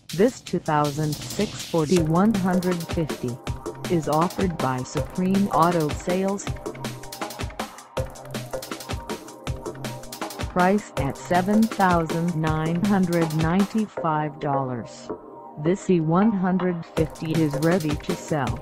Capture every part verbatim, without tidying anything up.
This two thousand six Ford E one fifty is offered by Supreme Auto Sales. Price at seven thousand nine hundred ninety-five dollars. This E one fifty is ready to sell.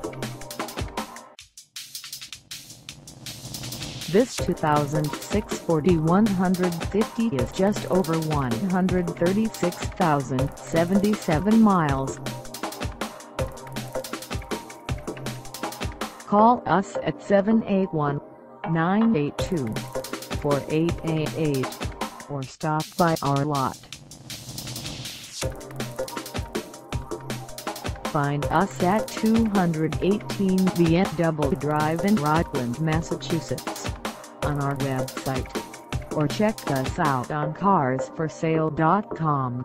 This two thousand six Ford E one fifty is just over one hundred thirty-six thousand seventy-seven miles. Call us at seven eight one, nine eight two, four eight eight eight or stop by our lot. Find us at two eighteen Viaduct Drive in Rockland, Massachusetts, on our website, or check us out on cars for sale dot com.